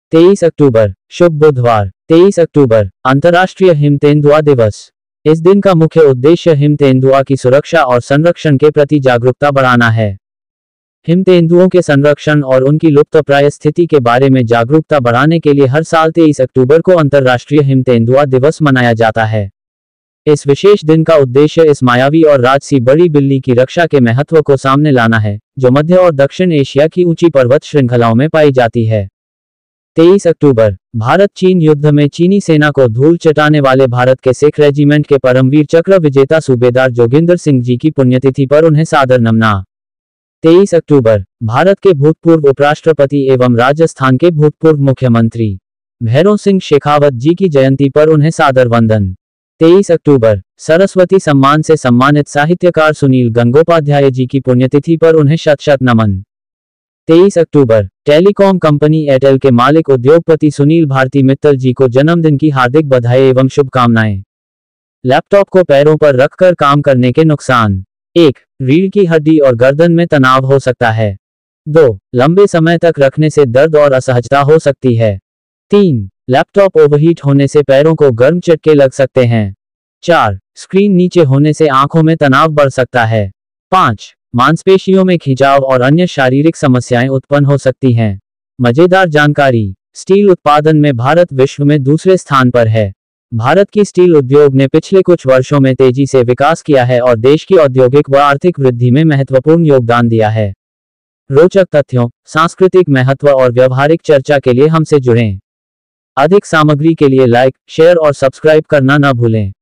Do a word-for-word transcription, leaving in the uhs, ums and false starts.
तेईस अक्टूबर शुभ बुधवार। तेईस अक्टूबर अंतर्राष्ट्रीय हिम तेंदुआ दिवस। इस दिन का मुख्य उद्देश्य हिम तेंदुआ की सुरक्षा और संरक्षण के प्रति जागरूकता बढ़ाना है। हिम तेंदुओं के संरक्षण और उनकी लुप्तप्राय स्थिति के बारे में जागरूकता बढ़ाने के लिए हर साल तेईस अक्टूबर को अंतर्राष्ट्रीय हिम तेंदुआ दिवस मनाया जाता है। इस विशेष दिन का उद्देश्य इस मायावी और राजसी बड़ी बिल्ली की रक्षा के महत्व को सामने लाना है, जो मध्य और दक्षिण एशिया की ऊंची पर्वत श्रृंखलाओं में पाई जाती है। तेईस अक्टूबर भारत चीन युद्ध में चीनी सेना को धूल चटाने वाले भारत के सिख रेजिमेंट के परमवीर चक्र विजेता सूबेदार जोगिंदर सिंह जी की पुण्यतिथि पर उन्हें सादर नमना। तेईस अक्टूबर भारत के भूतपूर्व उपराष्ट्रपति एवं राजस्थान के भूतपूर्व मुख्यमंत्री भैरों सिंह शेखावत जी की जयंती पर उन्हें सादर वंदन। तेईस अक्टूबर सरस्वती सम्मान से सम्मानित साहित्यकार सुनील गंगोपाध्याय जी की पुण्यतिथि पर उन्हें शत शत नमन। तेईस अक्टूबर टेलीकॉम कंपनी एयरटेल के मालिक उद्योगपति सुनील भारती मित्तल जी को जन्मदिन की हार्दिक बधाई एवं शुभकामनाएं। लैपटॉप को पैरों पर रखकर काम करने के नुकसान। एक रीढ़ की हड्डी और गर्दन में तनाव हो सकता है। दो लंबे समय तक रखने से दर्द और असहजता हो सकती है। तीन लैपटॉप ओवरहीट होने से पैरों को गर्म झटके लग सकते हैं। चार स्क्रीन नीचे होने से आंखों में तनाव बढ़ सकता है। पाँच मांसपेशियों में खिंचाव और अन्य शारीरिक समस्याएं उत्पन्न हो सकती हैं। मजेदार जानकारी। स्टील उत्पादन में भारत विश्व में दूसरे स्थान पर है। भारत की स्टील उद्योग ने पिछले कुछ वर्षों में तेजी से विकास किया है और देश की औद्योगिक व आर्थिक वृद्धि में महत्वपूर्ण योगदान दिया है। रोचक तथ्यों, सांस्कृतिक महत्व और व्यवहारिक चर्चा के लिए हमसे जुड़ें। अधिक सामग्री के लिए लाइक, शेयर और सब्सक्राइब करना न भूलें।